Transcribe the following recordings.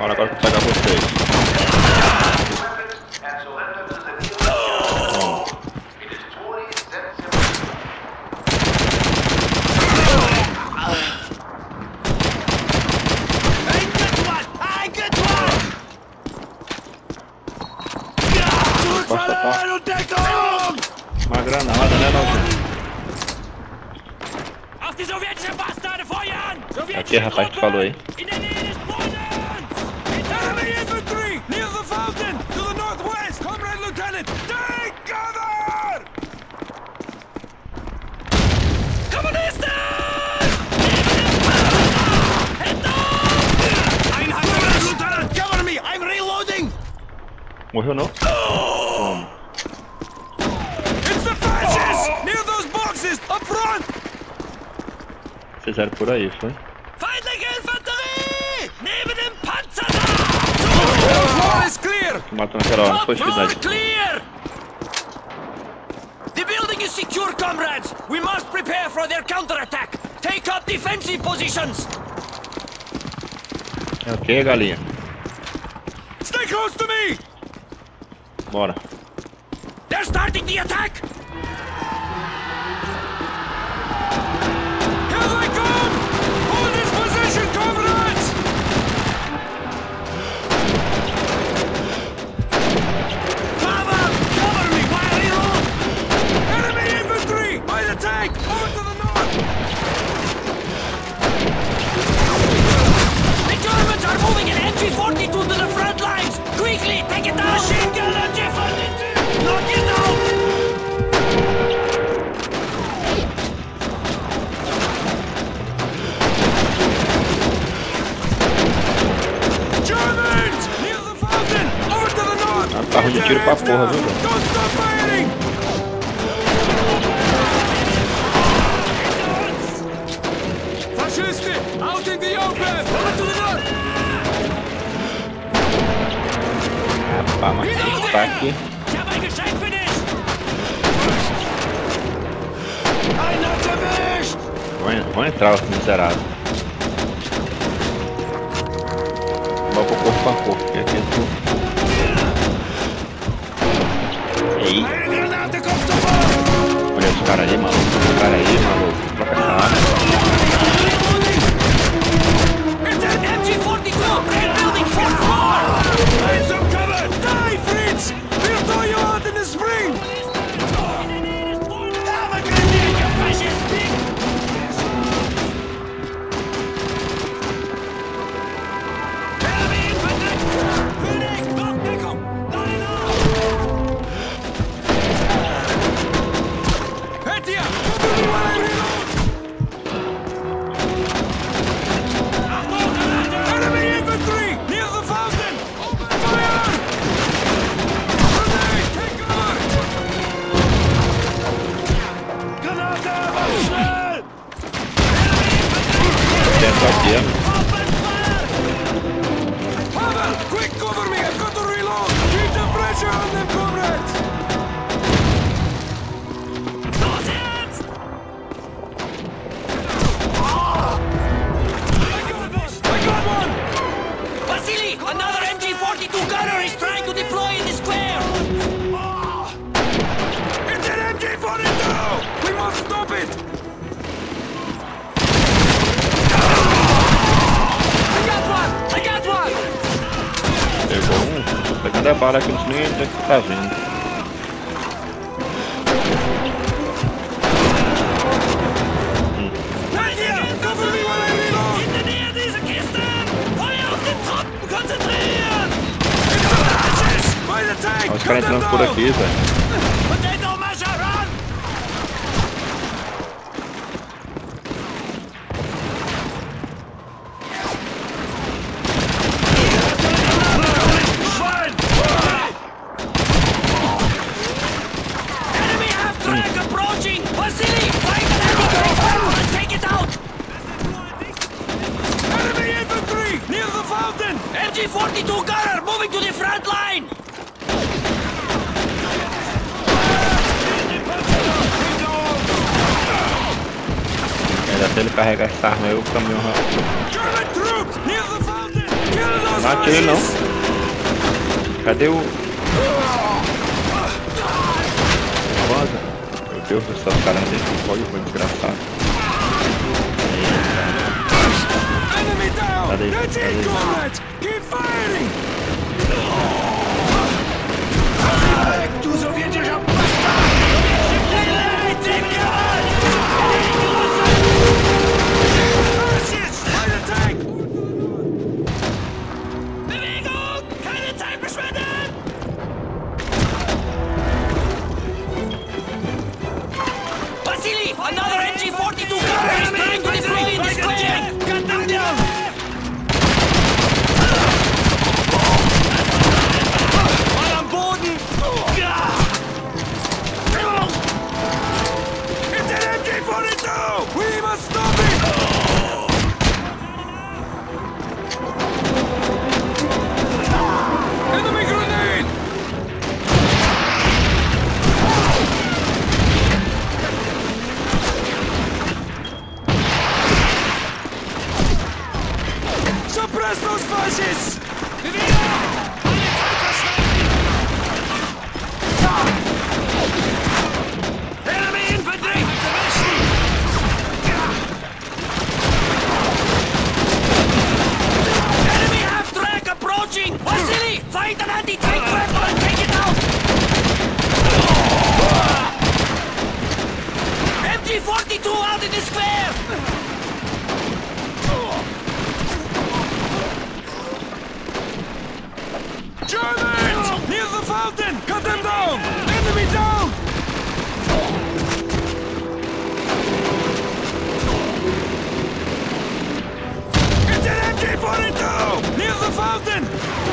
Bora, agora eu vou pegar vocês. Costa tá uma granada, né, não? Aqui, rapaz, que falou aí. Morreu não? Toma. Fizeram por aí, foi? Matou naquela hora, não foi cidade. The building is secure, comrades! We must prepare for their counterattack! Take up defensive positions! É o que, galinha? Stay close to me! Bora. They're starting the attack! Here they come! Hold this position, comrades! Cover me while I reload! Enemy infantry! By the tank! Over to the north! The Germans are moving an MG-42 to the front lines! Quickly, take it down! Machine gun MG-42! Knock it down! Germans! Near the fountain! Over to the north! Ah, tá ruim de tiro pra porra, viu, velho? Don't stop firing! Fascisti! Out in the open! Over to the north! Rapaz, mas tá aqui. Ich hab ein Geschenk für dich! Einer erwischt! Vão entrar os miseráveis. Vou pro corpo a corpo, porque aqui tu. Ei! Eine Granate kommt sofort! Olha os caras aí, maluco. Os caras aí, maluco. Troca essa arma. It's an MG-42! Great building! Fourth floor! Find some cover! Die, Fritz! We'll throw you out in the spring! Have a grenade, you fascist pig! Enemy infantry! König, Blockdeckung! Line up! Petia! Cover me while I reload! Enemy infantry! Near the fountain! Open fire! Grenade! Take cover! Granate! Schnell! Dentro aqui, ó. Open fire! Pavel! Quick, cover me! I've got to reload! Keep the pressure on them, comrades! Los jetzt! I got one! Vasily! Another MG-42 gunner is trying to deploy in the square! It's an MG-42! We must stop it! I got one! I got one! Pegou um. Tô pegando a bala aqui, não sei nem onde é que tá vindo. Petia! Cover me while I reload! In der Nähe dieser Kiste! Feuer auf den Truppen konzentrieren! It's the Nazis! By the tank! Olha os caras entrando por aqui, velho. Potato masher, run! Schwein! Enemy half-track approaching! Vasily, find an anti-tank and take it out! Enemy infantry! Near the fountain! MG-42 gunner moving to the front line! Ainda até ele carregar essa arma aí, o caminhão. German troops! Near the fountain! Não atire não. Cadê o... Vaza. Meu Deus do céu, cara, não tem que pode, foi desgraçado. Enemy down! Cadê? That's it, Cadê? comrades! Keep firing! Du sowjetischer Bastard! Fascists! By the tank! Bewegung! Keine Zeit verschwenden! Vasily! Another MG-42 car is trying to deploy in the square! Cut them down! Mal am Boden! It's an MG-42! We must stop it! Enemy grenade! Suppress those fascists! Enemy infantry! Enemy half-track approaching! Vasily, find an anti-tank weapon and take it out! MG-42 out in the square! Germans! Near the fountain! Cut them down! Enemy down! It's an MG-42! Near the fountain!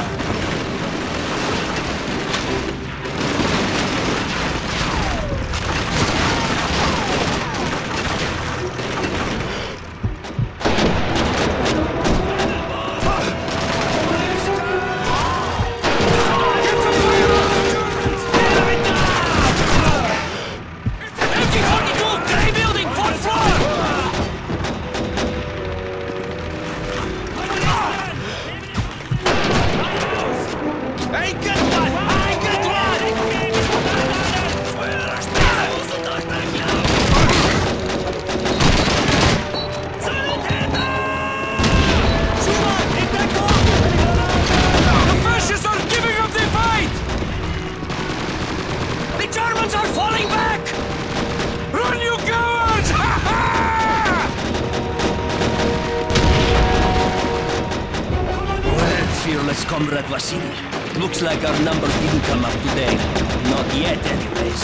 Comrade Vasily. Looks like our number didn't come up today. Not yet, anyways.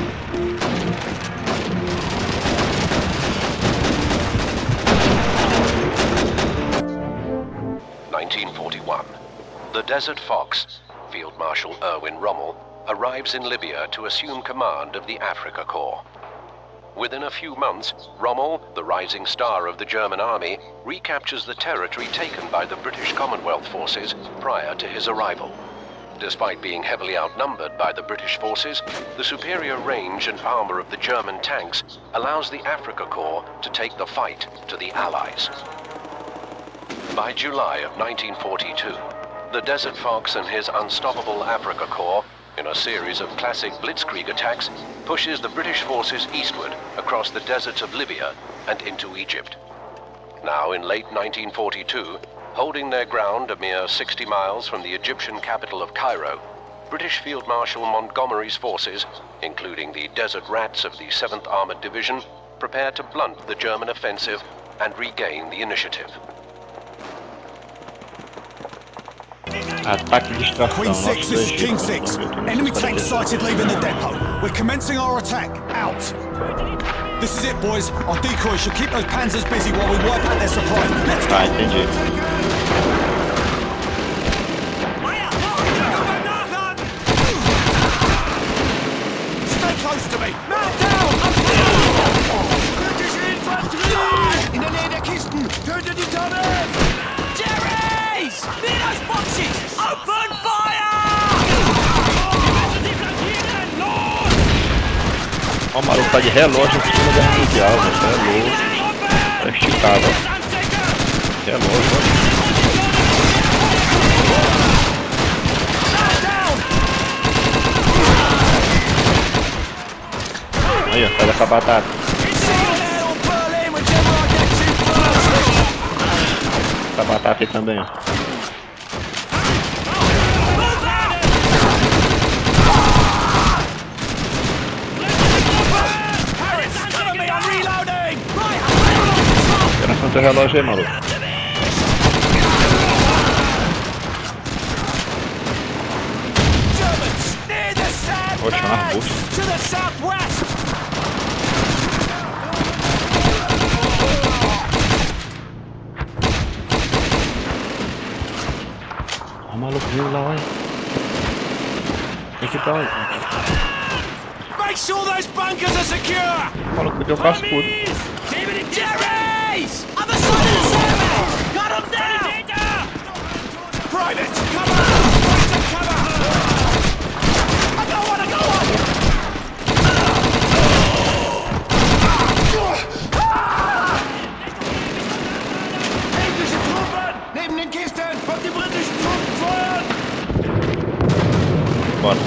The Desert Fox, Field Marshal Erwin Rommel, arrives in Libya to assume command of the Afrika Korps. Within a few months, Rommel, the rising star of the German army, recaptures the territory taken by the British Commonwealth forces prior to his arrival. Despite being heavily outnumbered by the British forces, the superior range and armor of the German tanks allows the Afrika Korps to take the fight to the Allies. By July of 1942, the Desert Fox and his unstoppable Afrika Korps, in a series of classic blitzkrieg attacks, pushes the British forces eastward across the deserts of Libya and into Egypt. Now in late 1942, holding their ground a mere 60 miles from the Egyptian capital of Cairo, British Field Marshal Montgomery's forces, including the Desert Rats of the 7th Armored Division, prepare to blunt the German offensive and regain the initiative. Ataque de distração. Queen 6, this is King 6. Enemy tank sighted leaving the depot. We're commencing our attack. Out. This is it, boys. Our decoys should keep those panzers busy while we wipe out their supply. Let's go. Ah, entendi. Stay close to me. Man down. Britische Infanterie! In der Nähe der Kisten! Tötet die Tonne! Jerry's! Near those boxes! Open fire! Ó, o maluco tá de relógio por cima da mundial, velho. É louco. Tá esticado, ó. Relógio, ó. essa batata. Essa batata aí também. Operação teu relógio aí, maluco. Oxe, um arbusto. Ó, o maluco viu lá, olha. Tem que tá, olha. Make sure those bunkers are secure! O maluco deu cascudo. Jerry's! Other side of the sandbags! Got him down! Private, cover! Private, cover! I go on! Englische Truppen! Neben den Kisten! Auf die britischen Truppen feuern! Bora.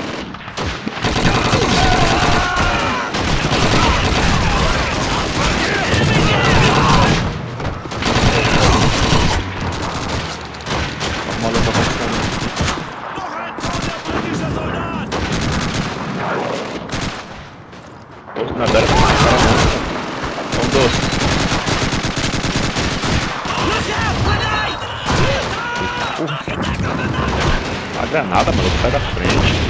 O maluco tá passando. Noch ein toter britischer Soldat! Doce na beira. São doce. Look out! Grenade! A granada, maluco, sai da frente.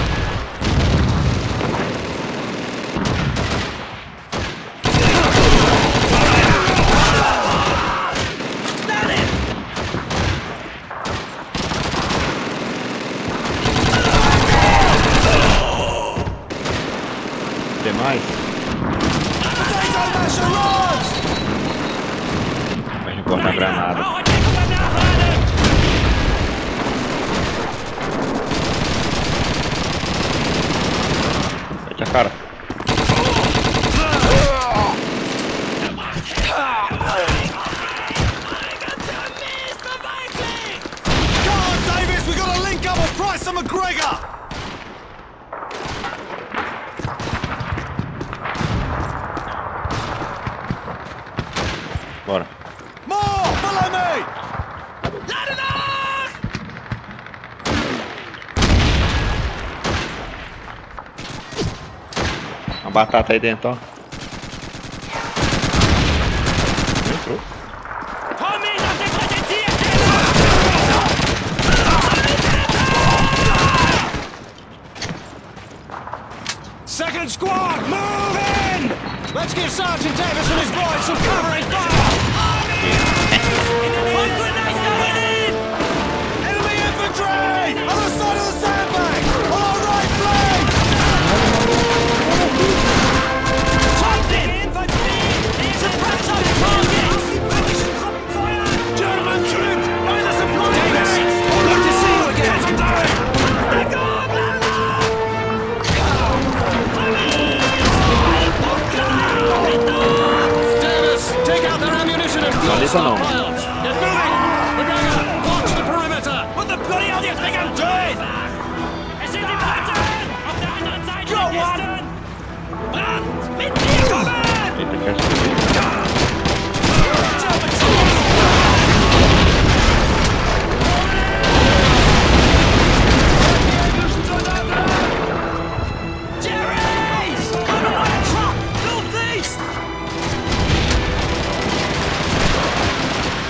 Tem mais? A gente corta a granada. Mete a cara. Come on, Davis, we gotta link up with Price and McGregor! Bora. More! Follow me! Uma batata aí dentro, ó. Entrou. Second squad, move in! Let's give Sergeant Davis and his boys some covering fire! Enemy infantry! Other side of the sandbag! On our right flank! Suppress those targets! German troops! By the supply Davis! Good to see you again! Davis, take out their ammunition and fuel Valeu, não. stockpiles! Get moving! McGregor, watch the perimeter! What the bloody hell do you think I'm doing? Es sind die Briten! Auf der anderen Seite der Kisten! Brand! Mit mir kommen! Eita, quer subir. Jerry's! On the right truck! Northeast!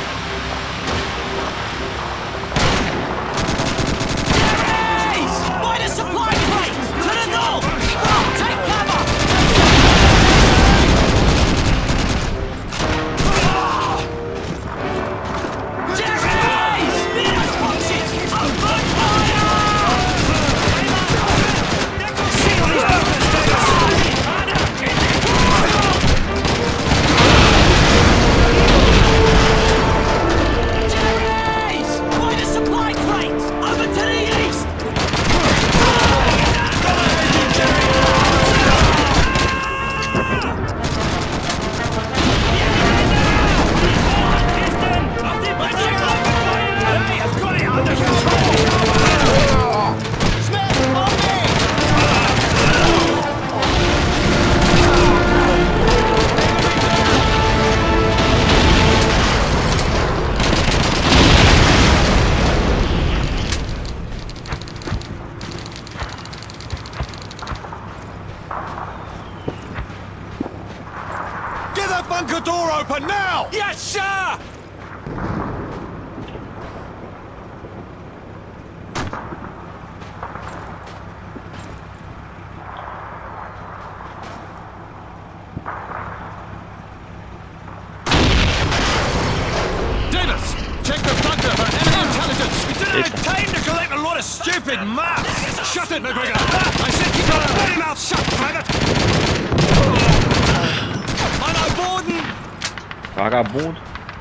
door open now! Yes, sir! Davis, check the bunker for enemy intelligence. We didn't have time to collect a lot of stupid maps! Shut it, McGregor! I said keep your bloody mouth shut, private! Meiner Boden! Vagabundo.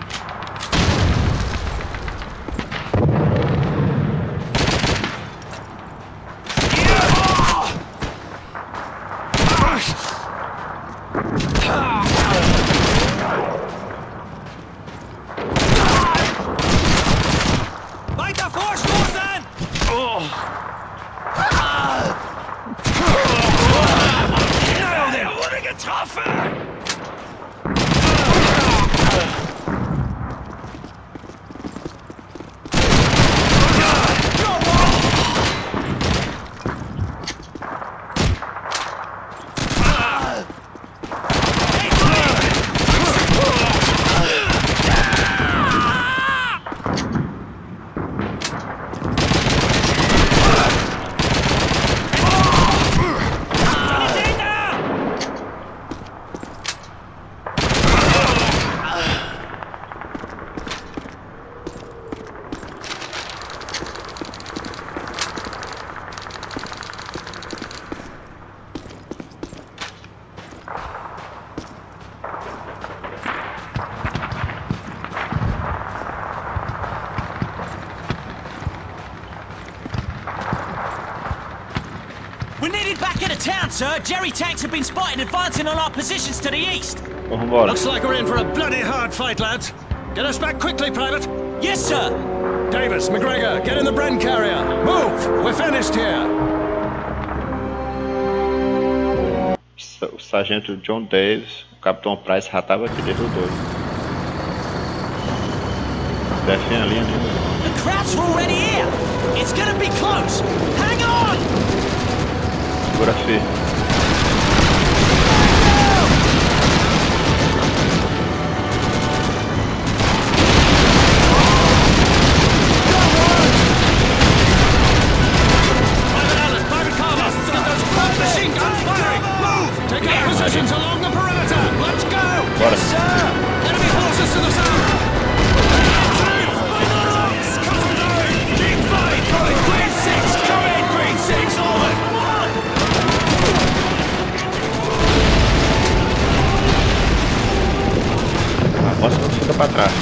Weiter vorstoßen! Nailed him! Wurde getroffen! We're needed back into town, sir. Jerry tanks have been spotted advancing on our positions to the east. Então vambora. Looks like we're in for a bloody hard fight, lads. Get us back quickly, Private. Yes, sir. Davis, McGregor, get in the Bren carrier. Move! We're finished here. O sargento John Davis, o capitão Price já tava aqui desde o 2. Defem a linha de novo. The Krauts are already here. It's gonna be close. Hang on! Segura firme. Private Allen, Private Carlos, get those front machine guns firing. Move! Take up positions along the perimeter. Let's go! Bora. Sir! Enemy forces to the south! Keep fight! Going green 6! Come in, green 6! Over! Aposto que não fica pra trás.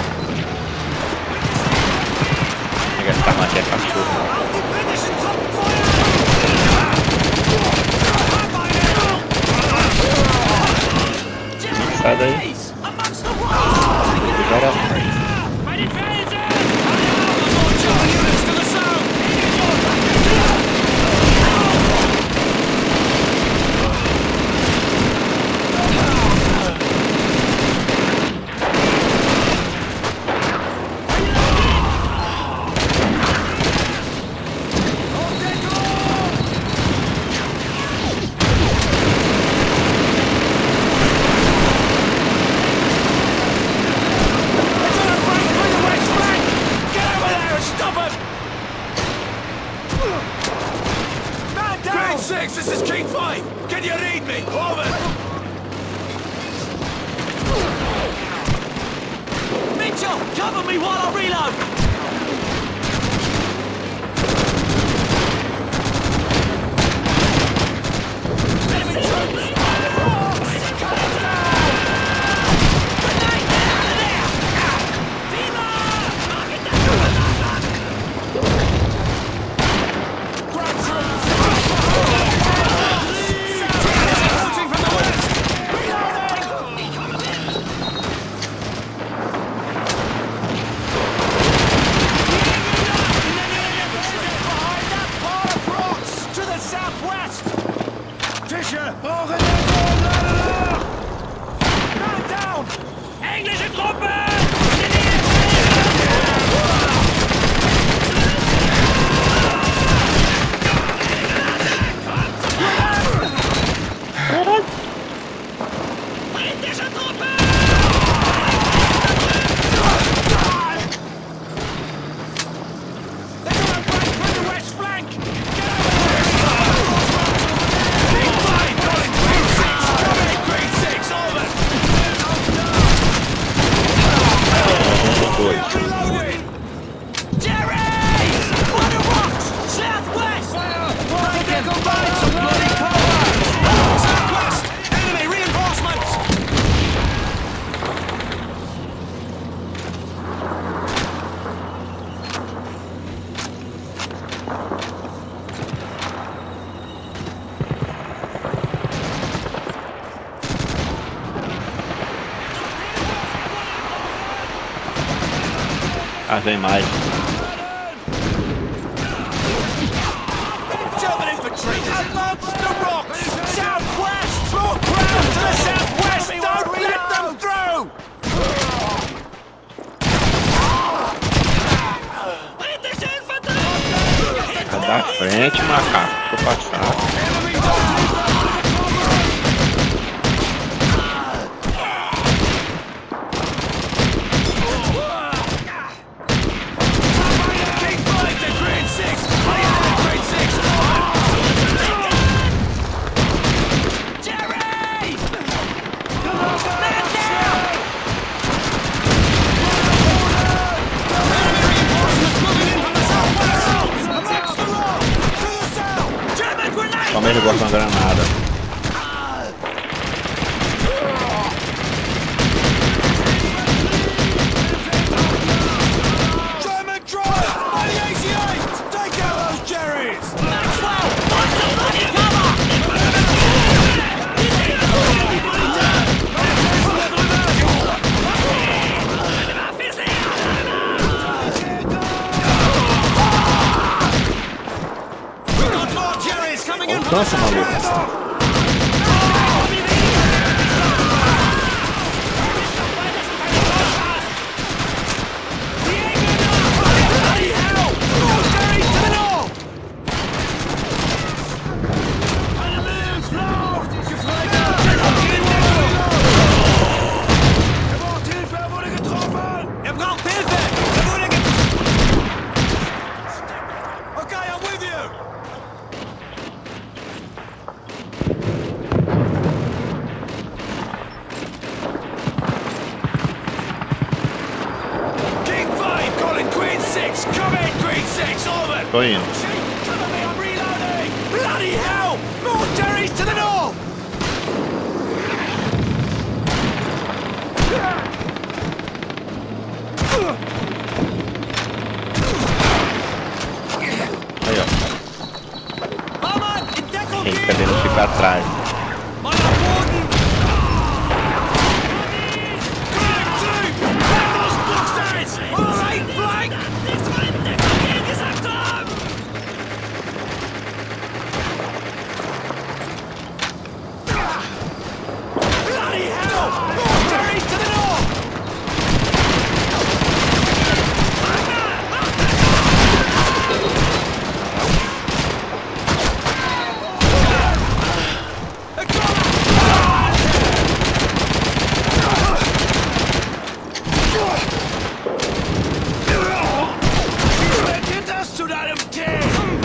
Pega essa arma aqui, é cachorro. Sai daí. Amongst the rocks! Agora Bei den Felsen! German units to the south! Grade 6, this is King 5! Can you read me? Over! Mitchell, cover me while I reload! Approaching from the west! To the southwest! Fischer! Man down! Englische Truppen! Britische Truppen! Ah, vem mais. German infantry, advance the rocks! Southwest! More crowds to the southwest! Don't let them through! Tá da frente, macaco. Deixa eu passar. Somente gosto de uma granada. German drive! On the 88! Take out those Jerrys! Maxwell! What's the bloody cover? We've got more Jerrys coming in from the Alcança, maluco. southwest! Bloody hell! More Jerrys to the north! Er braucht Hilfe! Er wurde Okay, I'm with you! King 5 calling Queen 6! Come in, Queen 6! Over! Tô indo. Cover me, I'm reloading! Bloody hell! More Jerrys to the north! Aí, ó. Hamann, in Deckung Quem gehen! fica dentro fica atrás. Mal am Boden! All right, flank! Bloody hell! More Jerrys to the north! Zu deinem Tee!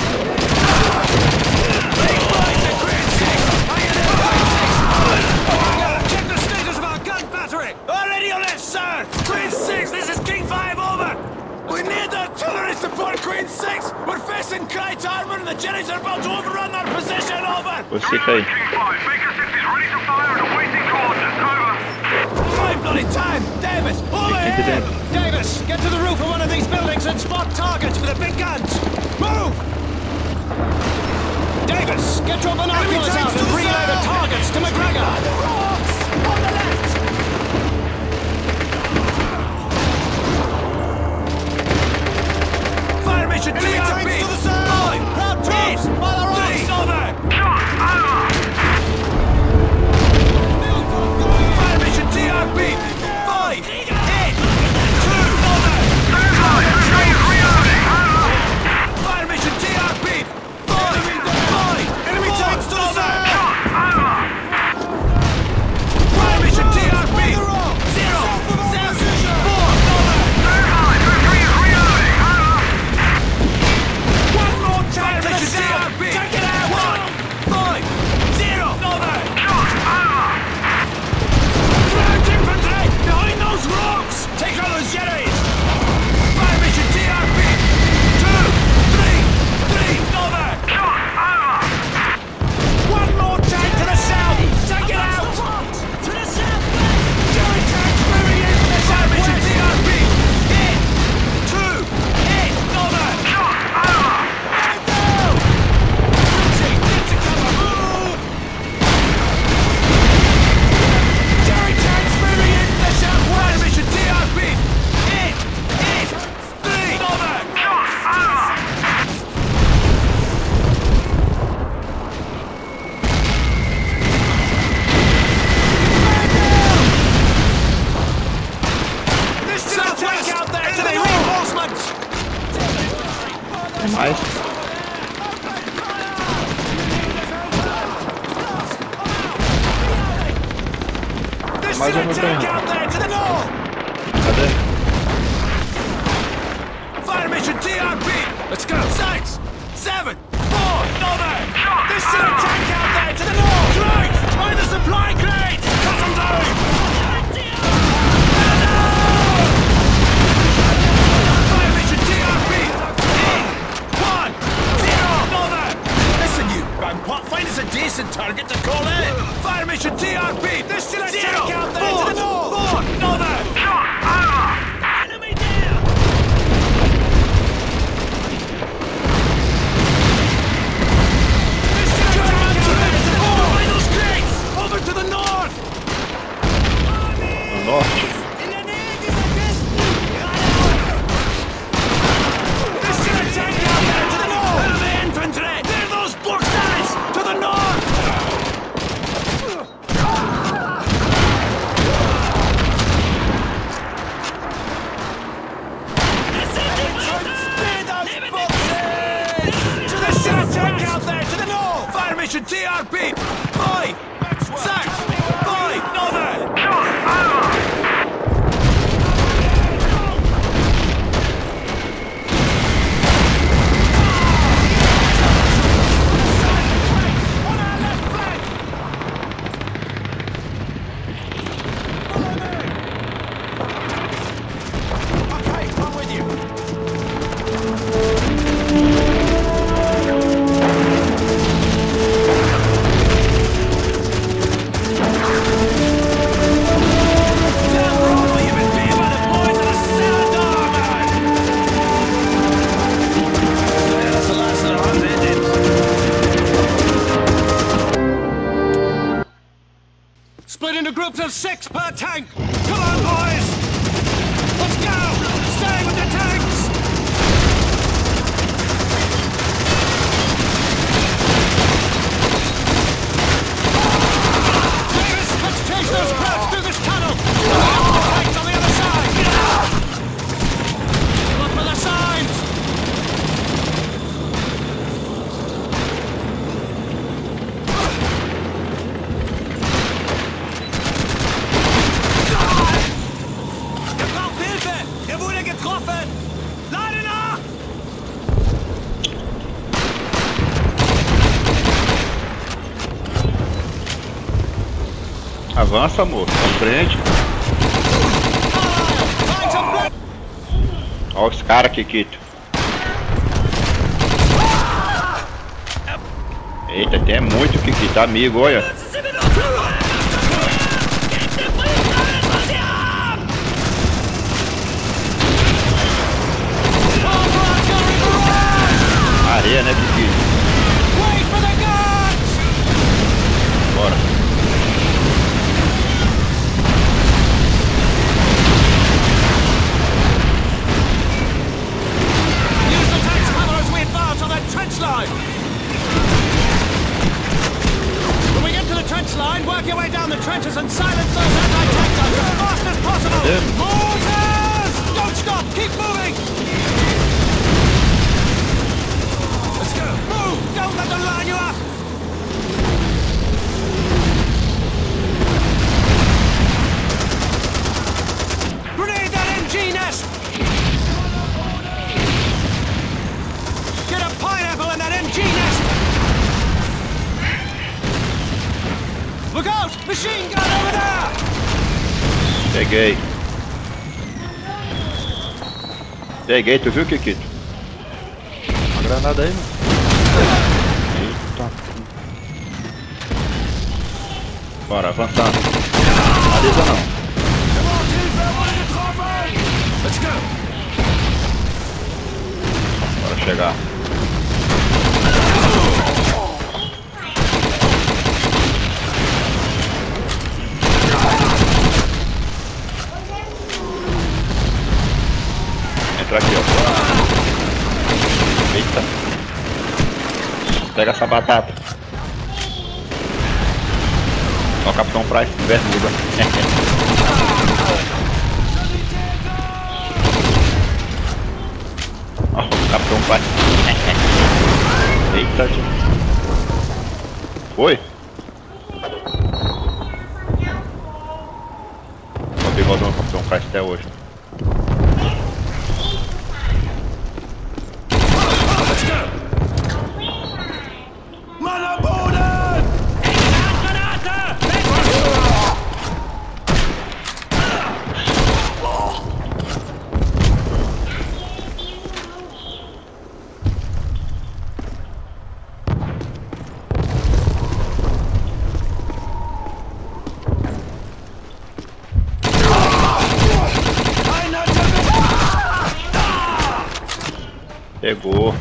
Check the status of our gun battery! Already on it, sir! Queen 6, this is King 5, over! We need the artillery support, Queen 6! We're facing Kite Armor and the Jerrys are about to overrun our position, over! Você fica aí. King 5, Baker 6 is ready to fire and awaiting coordinates. Over. Five bloody time! Davis, over Take it here! in. Davis, get to the roof of one of these buildings and spot targets with the big guns! Move! Davis, get your binoculars out and relay the targets to McGregor! On the rocks! On the left! Fire mission DRB! tanks to the south! Proud troops! By the rocks! Over! Fire mission DRB! 5! 8! 2! Over! Fire mission DRB! 5! Enemy tanks to the south! Fire mission DRB! 0! 7! 4! Over! One more tank to the south! Take it out! 1! 5! 0! Over! Ground infantry! Behind those rocks! Take out those Jerrys! Fire mission DRB! 2! 3! 3! Over! One more tank to the south! Take it out! To the south! Jerry tanks moving in from the south! Mission DRB! In! 2! In! Over! mais um no terreno. Cadê? Fire mission TRP! Let's go! 6, 7, 4, over! There's still a tank out there to the north! Right! By the supply crates! Cut them down! Fire mission TRP! In! 1, 0, over! Listen, you bangpot, find us a decent target to call in! Fire mission TRP! There's still a tank out there to the north! 4, over! Enemy down! Over to the north! No norte? There's still a tank out there to the north! Enemy infantry! They're those book guys! To the north! There's still a tank out there to the north! Fire mission TRP! 5, 6, 5, over! On our left flank! Okay, I'm with you. Damn, Rommel, you've been beaten by the boys of the Celador, man! Yeah, that's the last of the hunt ended. Split into groups of 6 per tank! Come on, boys! Let's go! Stay with the tanks! Davis, let's chase those crowds through this tunnel! The tanks on the other side! Look for the signs! Ihr braucht Hilfe! Ihr wurde getroffen! Lade nach! Avança, amor. Pra frente. Olha os caras aqui, Kito. Eita, tem muito Kikito, amigo, olha. Areia, né, Kikito? Wait for the guns! Bora. Use the tank's cover as we advance on that trench line! When we get to the trench line, work your way down the trenches and silence those anti-tank guns as fast as possible! Yeah. Mortars! Don't stop! Keep moving! Let's go! Move! Don't let them line you up! Grenade that MG nest! Get a pineapple in that MG nest! Look out! Machine gun over there! Peguei. Peguei, tu viu, Kikito? Uma granada aí, mano. Eita. Bora, avançando. Alisa não. Come on, dude, I wanted to drop in! Let's go! Bora chegar. Entra aqui, ó. Eita. Pega essa batata. Ó o Capitão Price, bermuda. Ó o Capitão Price. Eita, tio. Foi? foda no Capitão Price até hoje. Pegou.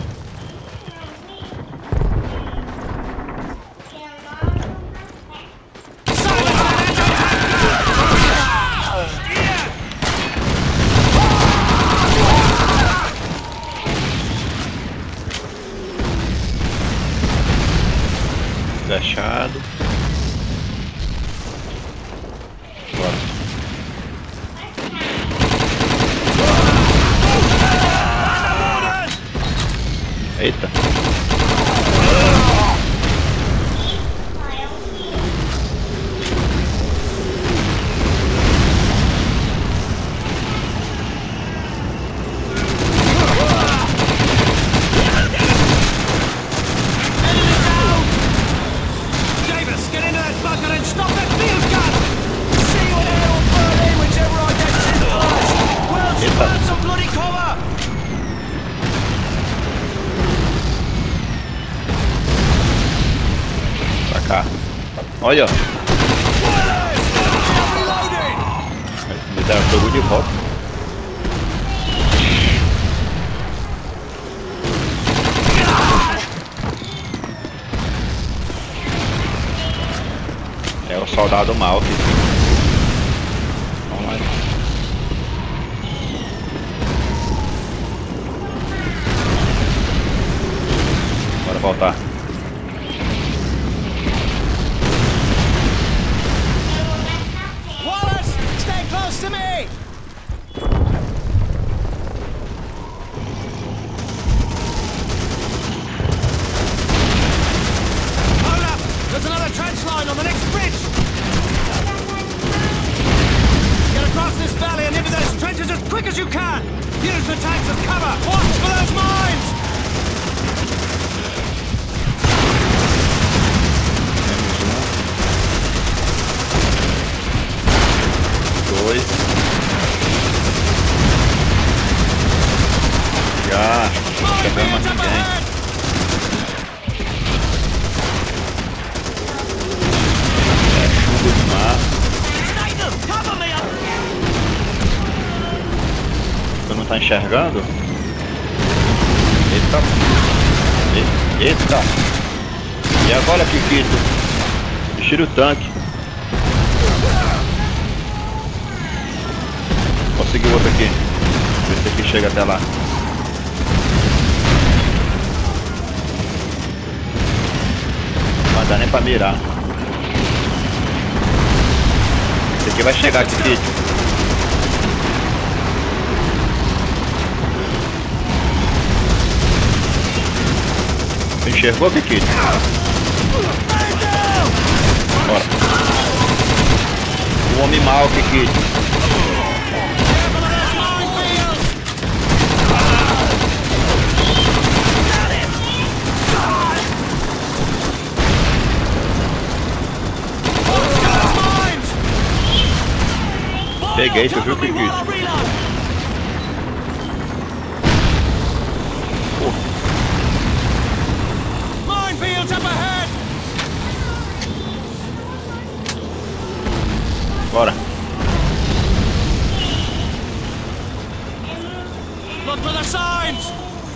Agachado. Bora. Eita. Davis, get into that bunker and stop that field gun! See what hell burn in whichever I get in first! Well, find some bloody cover! Pra cá. Olha, ó. Me deram fogo de volta. É o soldado mal aqui. Vamos lá. Bora voltar. Wallace, stay close to me! Hold up! There's another trench line on the next bridge! Get across this valley and into those trenches as quick as you can! Use the tanks as cover! Watch for those mines! Dois. Já. Não chegando mais ninguém. É chuva de mar. Tu não tá enxergando? Eita. Eita. E agora, Kikito? Tira o tanque. Conseguiu outro aqui. Ver se aqui chega até lá. Não vai dar nem pra mirar. Esse aqui vai chegar aqui, Kit. Você enxergou, Kit? Bora. O homem mal, Kit. Peguei, tu viu, Kikito? Minefields up ahead! Bora. Look for the signs!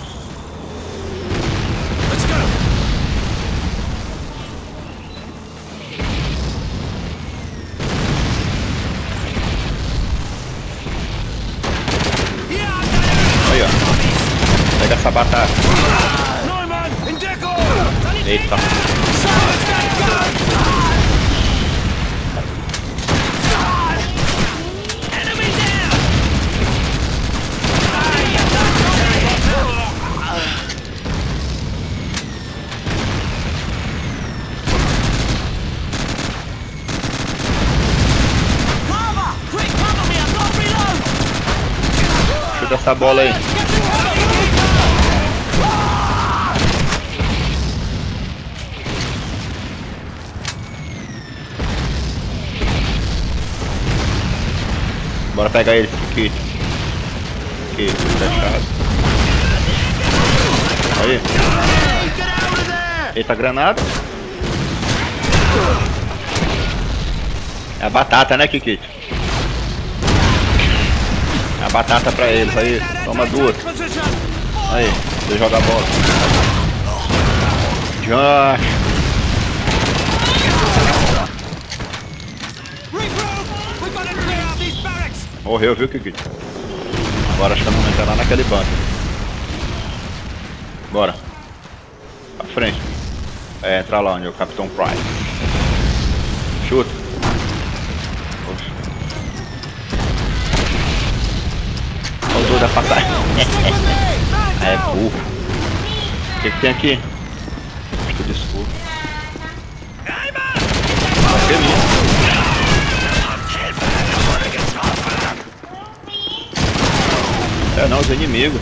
Let's go! Aí, ó. Pega essa batata. Neumann, in Deckung! Eita. Silence that gun! Enemy down! Cover! Quick, cover me up essa bola aí. Bora pegar ele, aqui. Aqui, fechado. Aí. Eita, granada. É a batata, né, Kikito? É a batata pra eles, aí. Toma duas. Aí, você joga a bola. Já. Morreu, viu, Kikito? Agora acho que eu não vou entrar lá naquele banco. Bora. Pra frente. É, entrar lá onde é o Capitão Price. Chuta. Oxe. Olha o doido da passagem. É burro. O que tem aqui? Acho que desculpa. É não, os inimigos.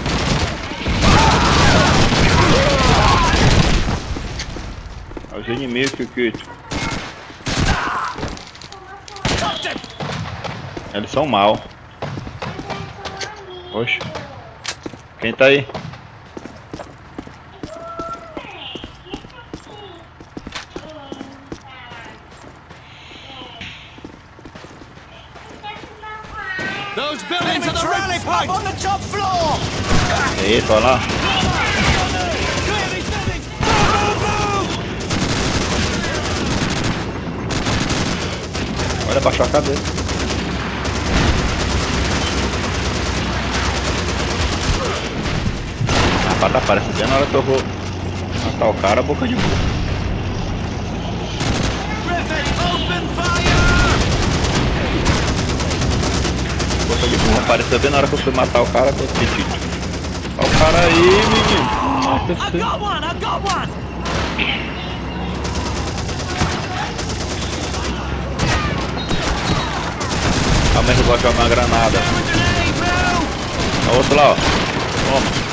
É os inimigos que eles são mal. Oxe. Quem tá aí? Those buildings are the rally point on the top floor. Eita, olha lá. Clear these buildings. Boom, boom, boom. Olha, baixou a cabeça. Rapaz, tá aparecendo bem na hora que eu vou matar o cara, boca de burro. Griffith, open fire. Boca de burro apareceu bem na hora que eu fui matar o cara, tô petito. Olha o cara aí, menino. Nossa, I've got one! I've got one! calma aí, eu vou jogar uma granada. Olha o outro lá, ó. Toma.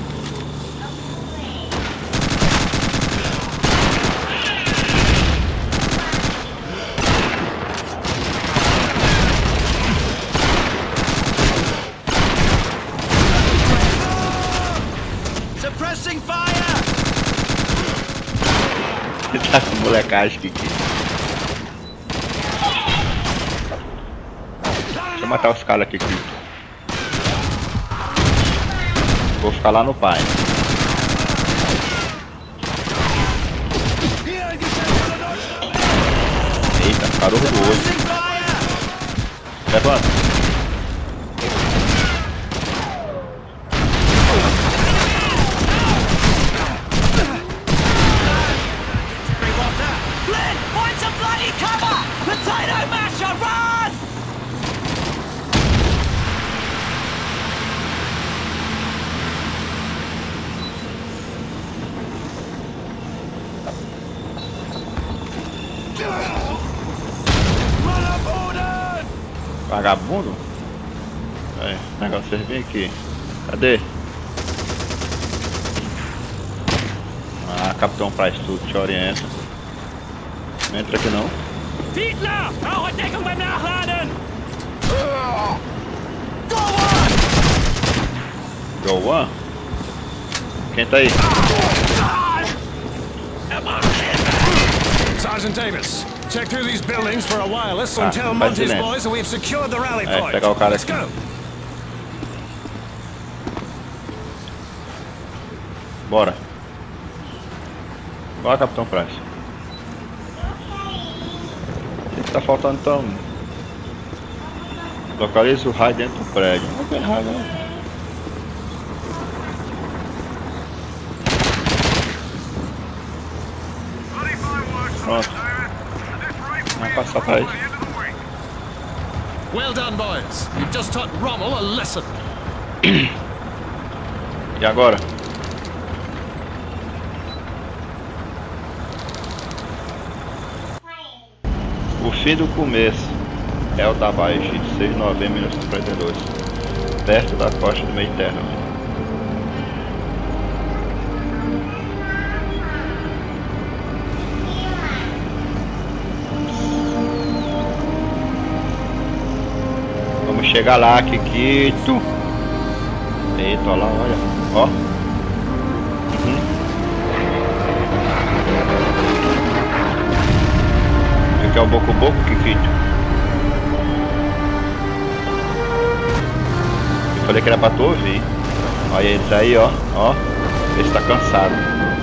Suppressing fire. Tá com molecagem aqui. Deixa eu matar os caras aqui. Vou ficar lá no pai. Eita, ficaram orgulhosos. Levanta. Flynn, find some bloody cover! Potato masher, run! Vagabundo? É, negócio vocês vêm aqui. Cadê? Ah, Capitão Price, tudo te orienta. Não entra aqui não. Fiedler, brauche Deckung beim Nachladen! Go One? Quem tá aí? Sergeant Davis, check through these buildings for a wireless Ah, and tell faz Monty's silêncio. boys that we've secured the rally É, point. pegar o cara Let's aqui. go. Bora. Bora, Capitão Price. O que tá faltando então? Localize o raio dentro do prédio. Não tem raio não. Pronto. Vai passar pra isso. Well done, boys. You've just taught Rommel a lesson. E agora? O fim do começo. É o Tavares de 6 de novembro de 1942. perto da costa do Mediterrâneo. Vamos chegar lá, Kikito. Eita, olha lá, olha. Ó. Que é o Boco Boco, Kikito. Eu falei que era pra tu ouvir. Olha eles aí, ó. Ó. Esse tá cansado.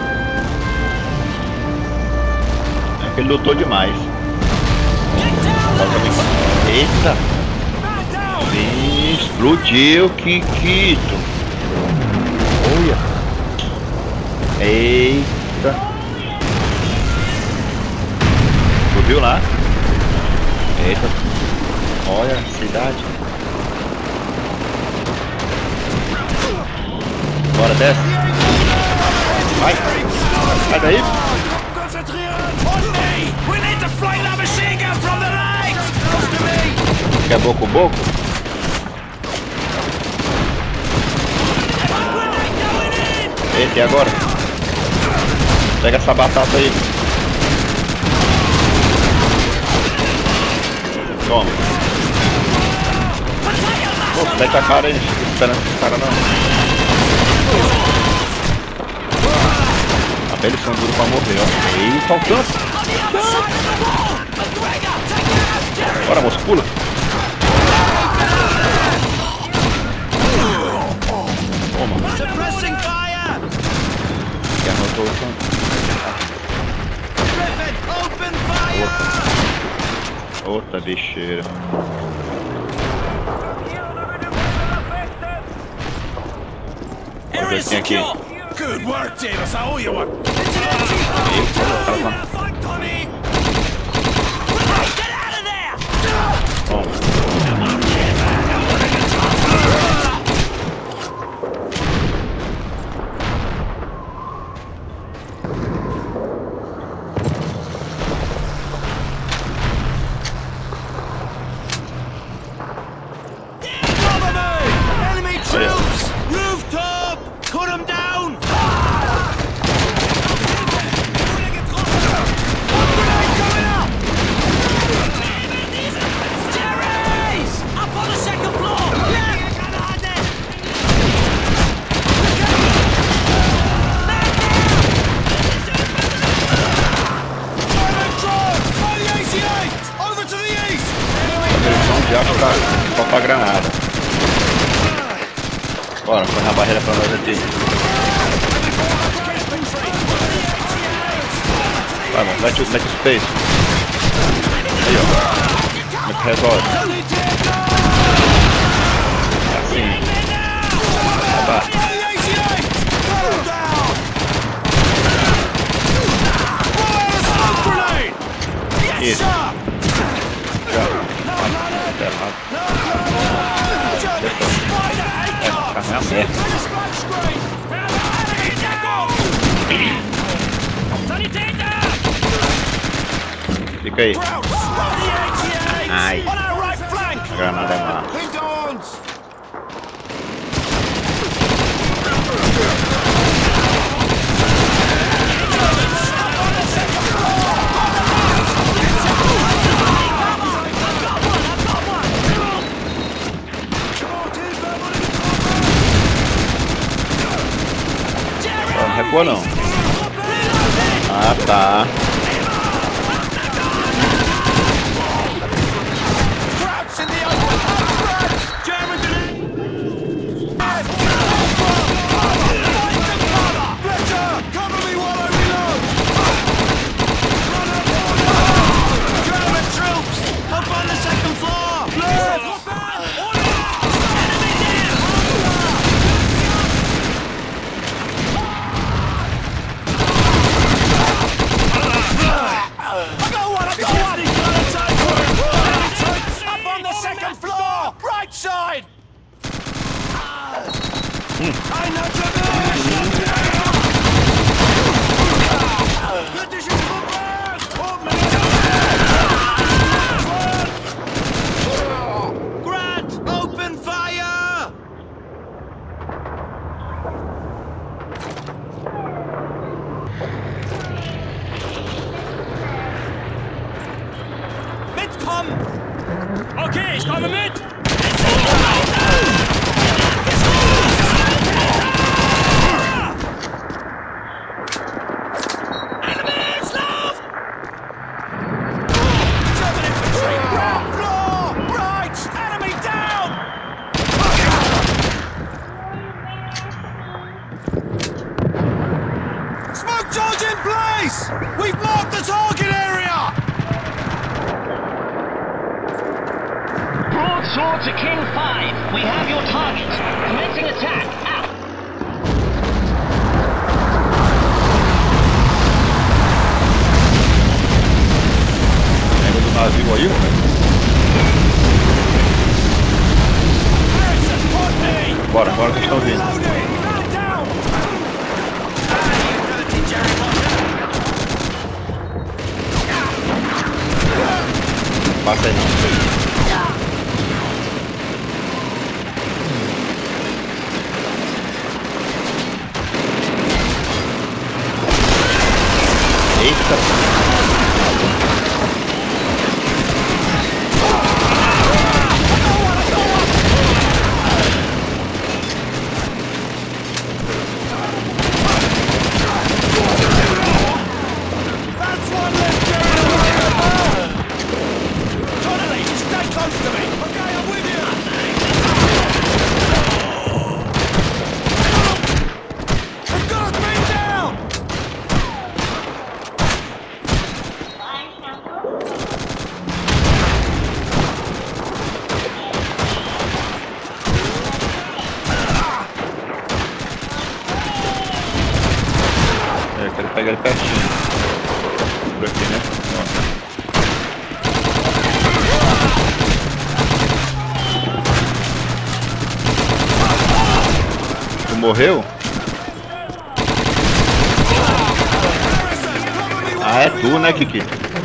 É que ele lutou demais. Eita! Sim, explodiu, Kikito. Olha. Eita. Tu viu lá? Eita. Olha a cidade. Bora, desce. Vai. Sai daí. Quer Boco Boco? Eita, e agora? Pega essa batata aí. Toma. Pô, mete a cara aí, não fica esperando esse cara não. Até eles são duros pra morrer, ó. Ei, faltando. Bora, moço, pula. Toma. Que anotou o som. Outra bicheira. Olha quem aqui. Good work, Davis. I owe you one. Já pra soltar a granada. Bora, põe na barreira pra nós aqui. Vai, mano, mete o space. Aí, ó. Como é que resolve? É assim. Tá. Isso. Já. Errado. Tá na merda. Fica aí. Ai. A granada é má. Não recua não. Ah, tá. Okay, ich komme mit! Enemies, Lauf! German infantry! Ground floor! Right! Enemy down! Smoke charge in place! We've marked the target area! Broadsword to King 5. We have your target. Commencing attack. Out. Lembra do navio aí, velho? Harrison, point me! Bora, que eles estão vindo. Loading! Man down! Passa aí não. Eita! That's one left, Jerry! Connolly, stay close to me! Okay, I'm with you! We've got a man down! É, eu quero pegar ele pertinho. Por aqui, né? Ó. Tu morreu? Ah, é tu, né, Kiki?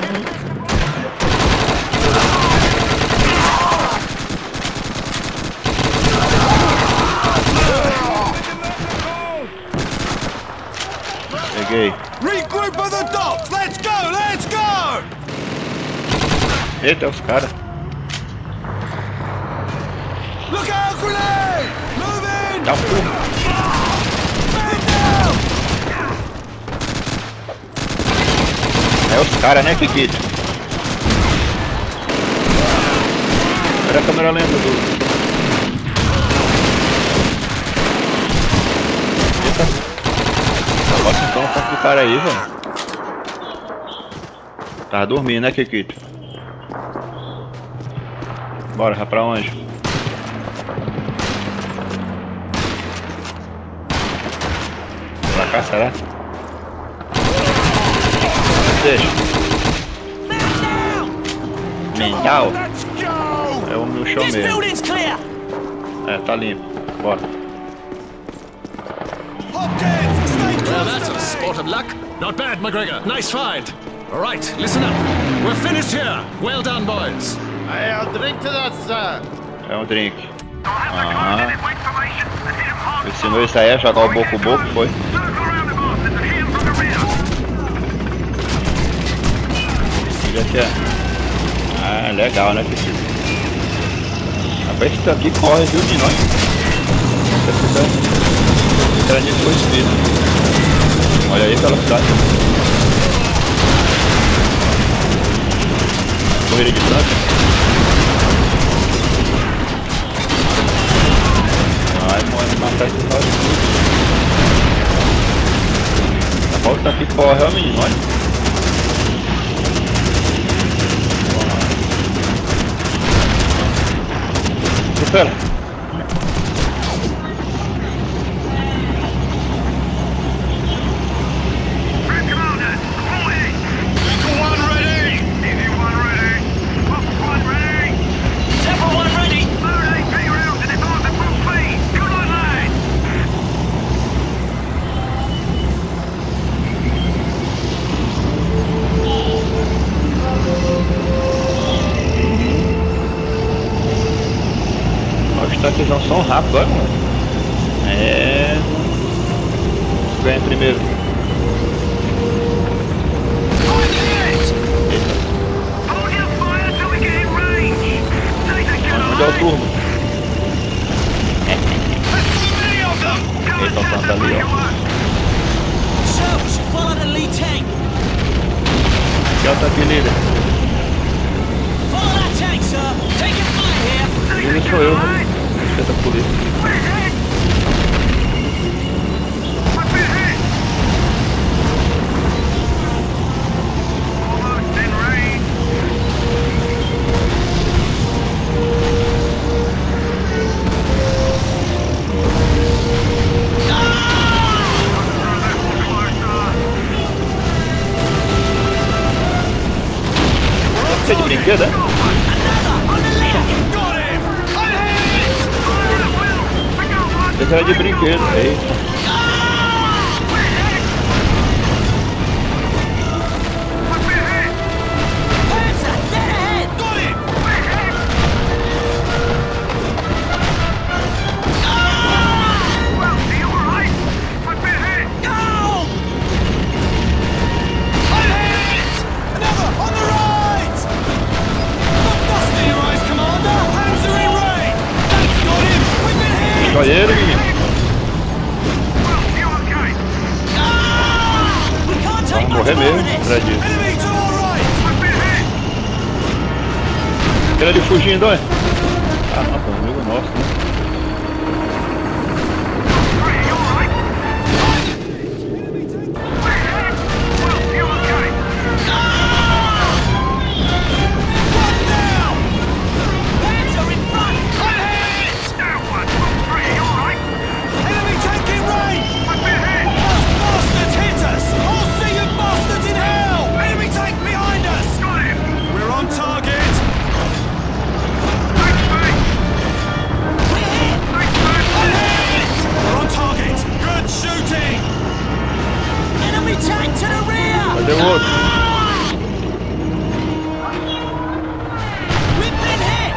Peguei. Regroup at the docks! Let's go! Let's go! Eita, é os caras. Look out, grenade! Move in! Dá porra. Man down! É os caras, né, Kiki? Olha a câmera lenta do... Eita. Bota então o foco do cara aí, velho. Tava dormindo, né, Kiki? Bora, vai pra onde? Pra cá, será? Deixa. Mental? Let's go! É o meu chão This mesmo. building's clear. É, tá limpo. Bora. Hopkins, stay Well, close that's to a me! sport of luck. Not bad, McGregor. Nice find. All right, listen up. We're finished here. Well done, boys. I'll drink to that, sir. É um drink. I'll have the Ah. closing wait formation and hit him hard. Ensinou isso aí a jogar o boco-boco, foi? Circle around the bastards and hit him from the rear. Onde é que é? Ah, legal, né, Kiki? Rapaz, isso aqui corre, viu, de nós? Entra nisso foi speed. Olha aí a velocidade. Corrida de tanque. Vai, mano, matar esse tal de tudo. A volta aqui corre, ó, menino, olha. Atropela. Group commander, reporting. Eagle 1 ready. Eagle 1 ready. Fox 1 ready. Zebra 1 ready. Load AP rounds and advance at full speed. Good on line. Os tanquezão são rápidos, olha, mano. É. Ganha primeiro. Eita. Hold your fire till we get him Delta aqui, líder. Follow that tank, sir. Take your fire here. Líder sou eu, né? Esquenta a polícia. I've been hit! Almost in range. Você é de brinquedo, né? On the left. Got him! Esse era de brinquedo. Eita. Panzer, dead ahead. Got him! Go! I'm hit! Another on the right! Not dust in your eyes, Commander! Panzer in range! That's got him! We've been hit! Só ele, menino. We can't take Vamos much morrer more mesmo, of this. Fredinho. Enemy to our right! Ele ali fugindo, olha. Ah, rapaz, amigo nosso, né? Panzer in front. I'm hit! Enemy tank in range! Those bastards hit us! I'll see you bastards in hell! Enemy tank behind us! We're on target! We're hit. I'm hit! We're on target! Good shooting! Enemy tank to the rear. Cadê o outro? We've been hit.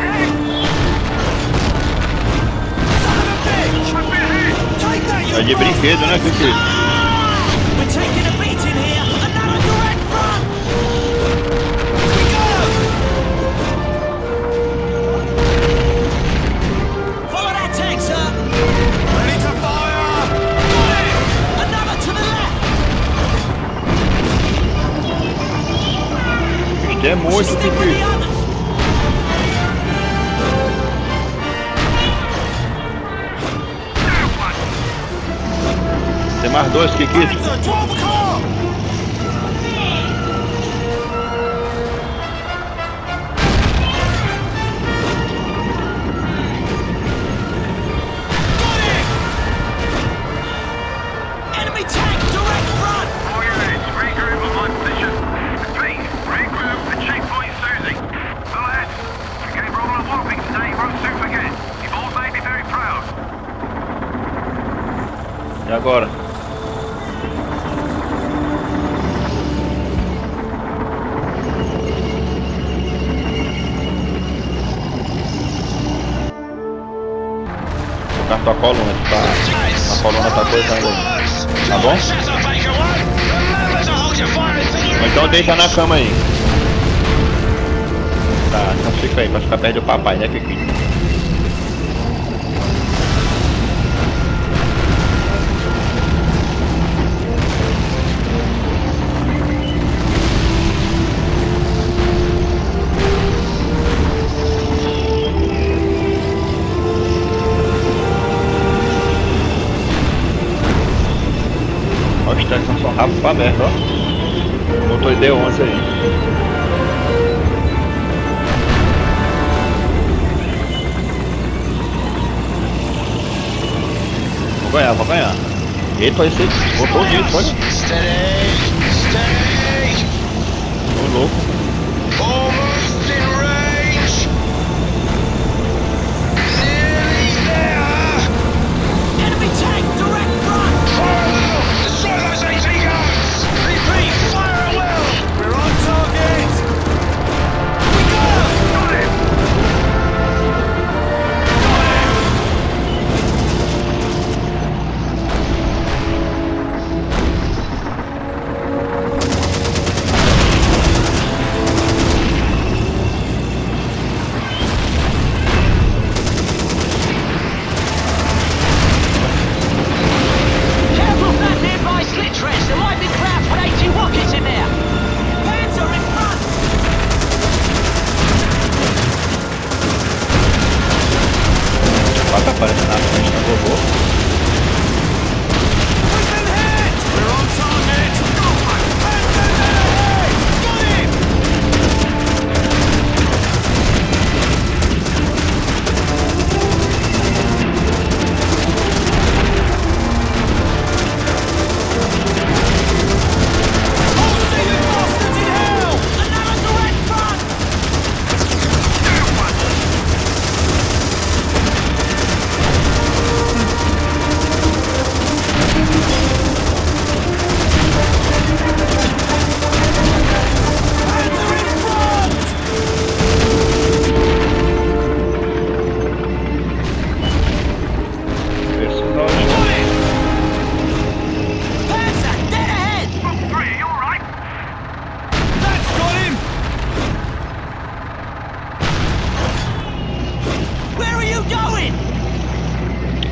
Son of a bitch! Take that, you É de brinquedo, né? Que é? We're taking a beating here. Another direct front. We got him! Follow that tank, sir. Ready to fire! Got him! Another to the left. Isto é muito, Stick with the Kiki. others. Tem mais dois, Kiki. Panzer, 12 o'clock! Got him! Enemy tank direct front. E agora? Tocar tua coluna, tá? A coluna tá coisando aí. Tá bom? Ou então deixa na cama aí. Tá, então fica aí, pra ficar perto do papai, né, Kiki? Olha os tanques são rápidos pra merda, ó. Motor ID11 aí. Vou ganhar, vou ganhar. Eita, esse botou nisso, olha. Tô louco. Enemy tank direct front. We're on target! We got him!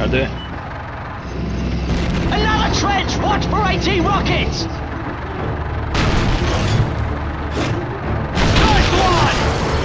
Cadê? Another trench! Watch for AT rockets! Nice one!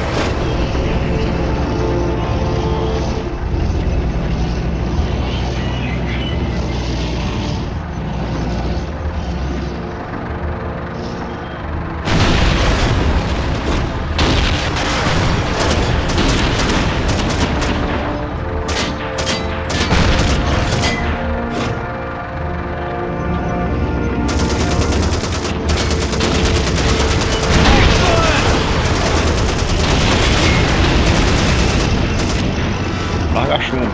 Larga chumbo.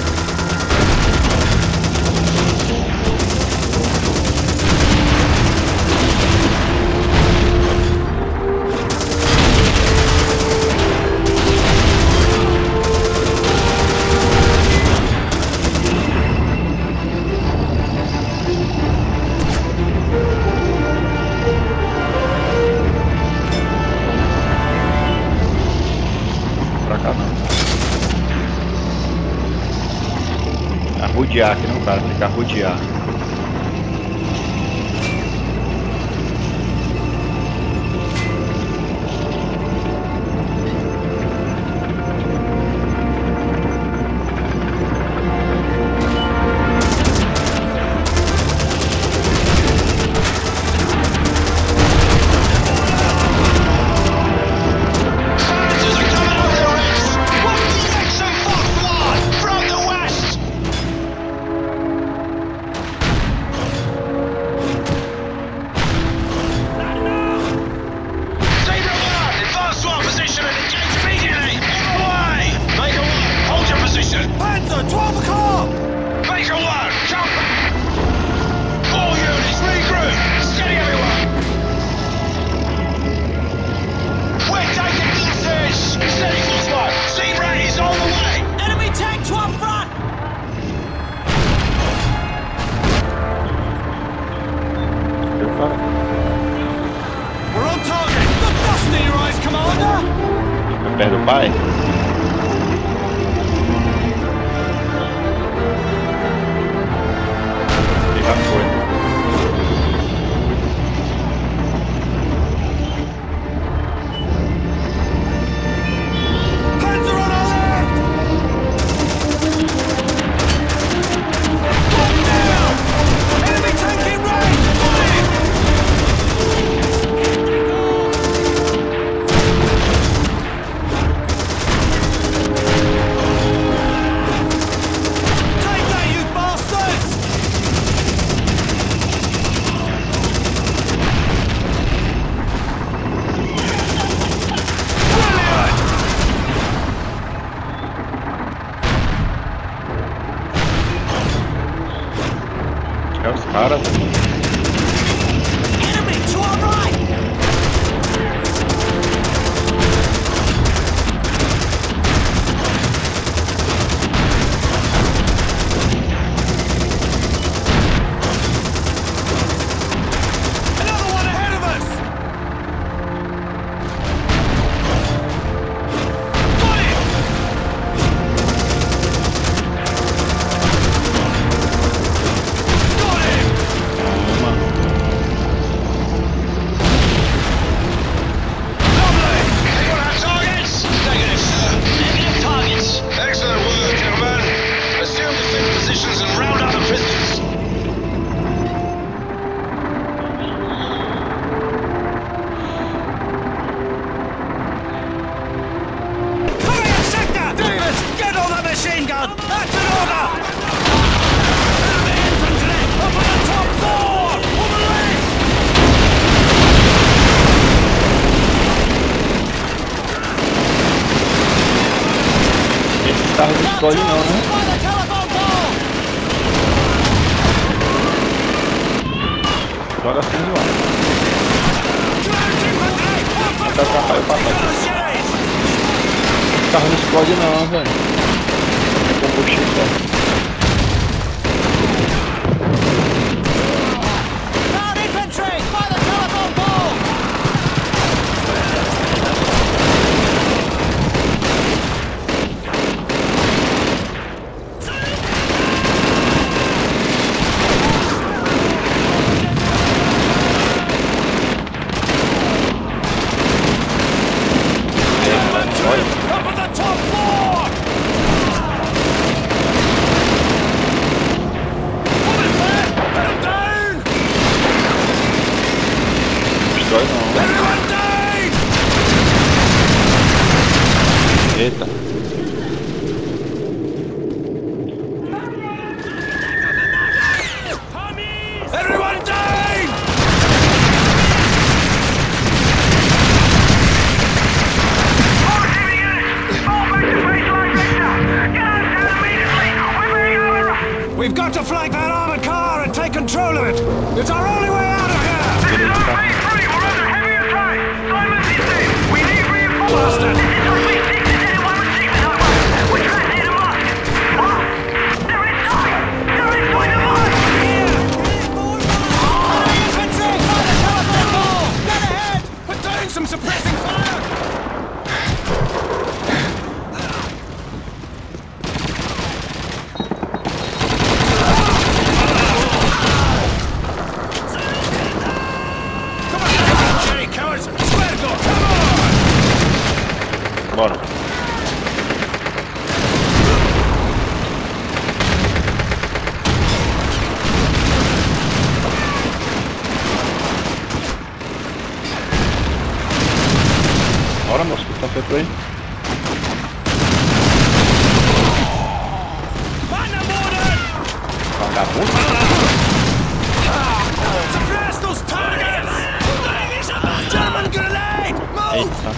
Pra cá não. Arrodear aqui não, cara, tem que arrodear. Panzer, 12 o'clock! Baker 1, come back! All units, regroup! Steady everyone! We're taking losses! Steady, Force 1! Zebra is on the way! Enemy tank to our front! Eu, cara. We're on target! The dust in your eyes, Commander! Tá perto do pai? Já foi. Panzer on our left! One down! Enemy tank in range! Fire! Take that, you bastards! Brilliant! É os caras. Enemy to our right! Another one ahead of us! Fire! Got him! Toma. Lovely! Anyone have targets? Negative, sir. Negative targets. Excellent work, gentlemen. Assume defense positions and round up the prisoners. Fire sector! Davis, get on that machine gun! That's an order! Enemy infantry! Up on the top floor! On the left! Esses carros não explodem não, né? By the telephone pole! Joga assim lá. Ground infantry! Up Tá pra cá, eu passo aqui. Mercedes! Esse carro não explode não, velho. É combustível só. Ground infantry! By the telephone pole! Eita. Everyone down! All receiving units! Fall back to baseline vector! Get out down immediately! We're being overrun! We've got to flank that armored car and take control of it. It's our only way out of here. This is RP3! We're under heavy attack! Simon system! We need reinforcements! This is RP6! Is anyone receiving over? We're trapped in a mud! What? They're inside! They're inside the mud! Get ahead! We're doing some suppressing fire. Jerry cowards! Square go! Come on! Bora. Bora, moço, o que tá feito aí? Vagabundo? Suppress those targets! German grenade! Move! Eita.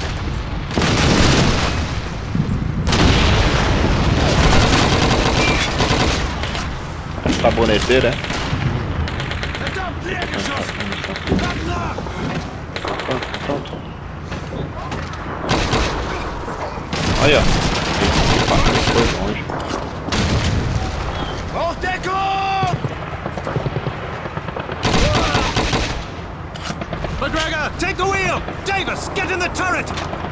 Saboneteira, é? Pronto, pronto. Aí, ó. Foi longe. Hold deco! McGregor, take the wheel. Davis, get in the turret.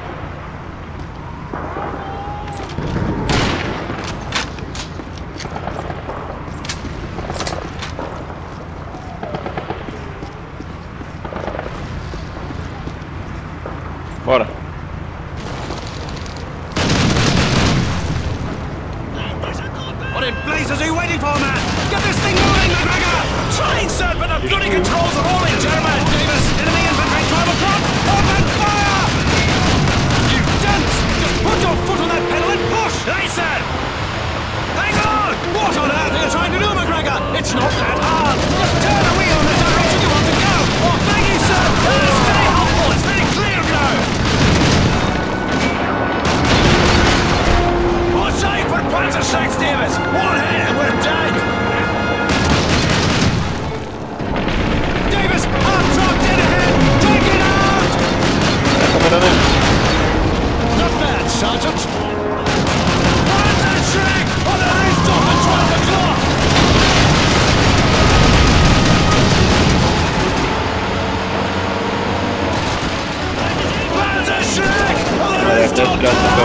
Bora. What in blazes are you waiting for, man? Get this thing moving, McGregor. Trying, sir, but the bloody controls are all in German! Davis, enemy infantry, 12 o'clock. Open fire! You dunce! Just put your foot on that pedal and push. Right, sir! Hang on! What on earth are you trying to do, McGregor? It's not that hard. Just turn the wheel in the direction you want to go. Oh, thank you, sir. Stay helpful! It's very clear now! Watch out for Panzer Shanks, Davis! One hit and we're dead! Davis, hard truck dead ahead. Take it out! Not bad, Sergeant. Panzer Shank! On the rooftop at 12 o'clock! Panzer Shank! On the rooftop!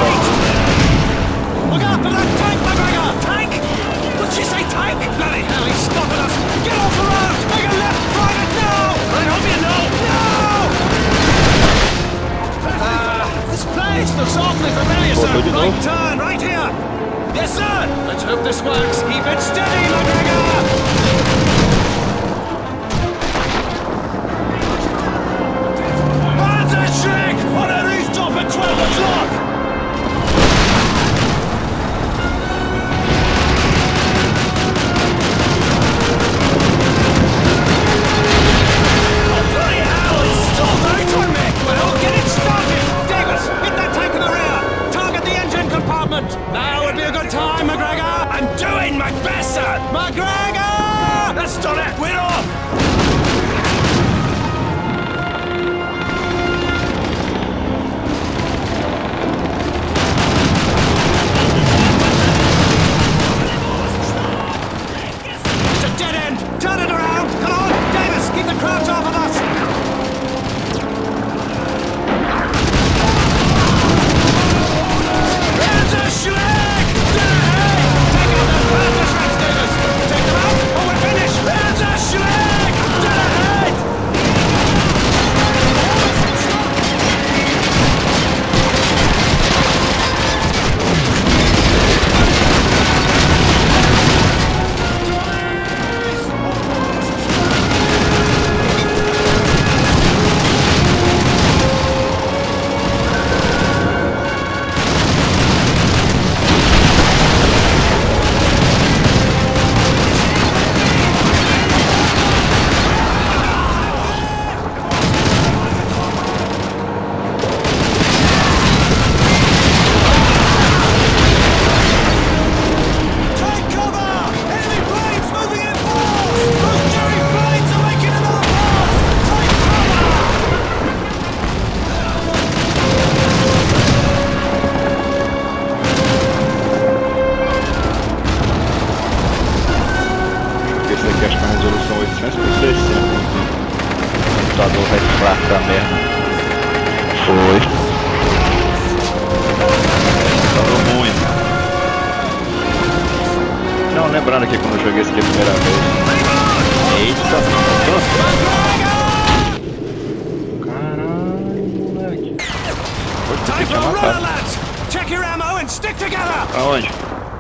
Look out for that tank, McGregor! Tank? Did you say tank? Bloody hell, he's stopping us! Get off the road! Make a left, private, now! I hope you know! This place looks awfully familiar, sir. Did you know? Right turn, right here. Yes, sir! Let's hope this works. Keep it steady, McGregor! Panzer Shank! On the rooftop at 12 o'clock! Oh, bloody hell! It's stalled out on me! Well, get it started! Davis, hit that tank in the rear! Target the engine compartment! Now would be a good time, McGregor! I'm doing my best, sir! McGregor! That's done Foi. Tava ruim. Não, lembrando aqui quando eu joguei esse aqui a primeira vez. Eita, caralho, moleque. Poxa, Time que for tinha a run, matado. lads! Check your ammo and stick together! Aonde?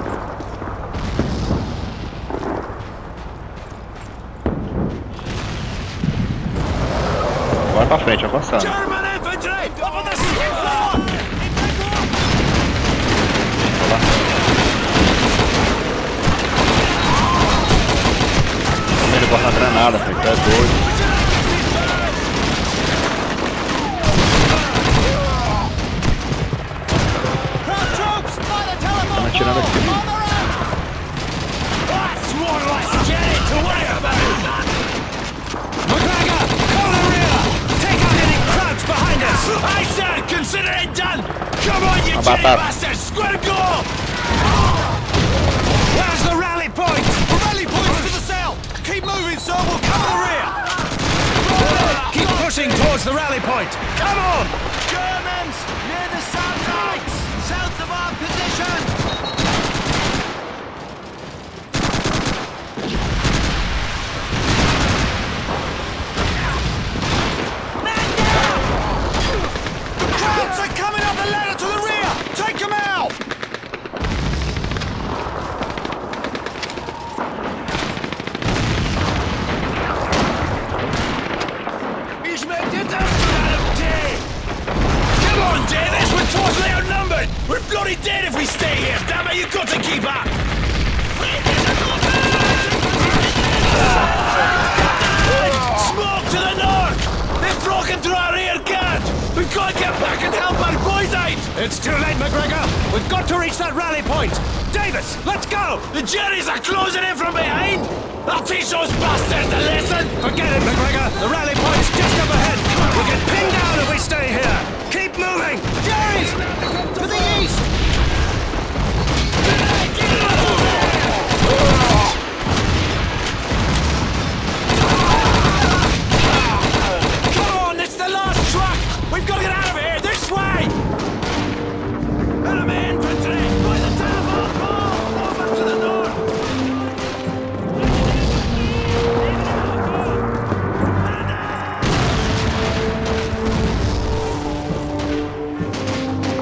Vai pra frente, vai passar. German infantry! Up on the second floor! Ele bota uma granada, filho, tu é doido. Tá me atirando aqui. That's one less Jenny to worry about! McGregor, call the rear! Take out any crowds behind us! Aye, sir! Consider it done! Come on, you Jenny bastards! Square go! Where's the rally point? The rally point's to the south! Keep moving, sir, we'll cover the rear! Keep pushing towards the rally point! Come on! Germans! Near the south lights! South of our position! Crowds are coming up the ladder to the rear! Take them out! He's made it out of day! Come on, Davis! We're totally outnumbered! We're bloody dead if we stay here! Damn it, you've got to keep up! Smoke to the north! They've broken through our rear guard! We've got to get back and help our boys out! It's too late, McGregor! We've got to reach that rally point! Davis, let's go! The Jerrys are closing in from behind! I'll teach those bastards a lesson! Forget it, McGregor! The rally point's just up ahead! We'll get pinned down if we stay here! Keep moving! Jerrys! To the east! Come on, it's the last truck! We've got to get out of here! This way! Enemy infantry! By the telephone pole! Over to the north!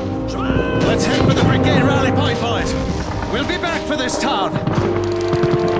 Let's head for the brigade rally point, boys. We'll be back for this town.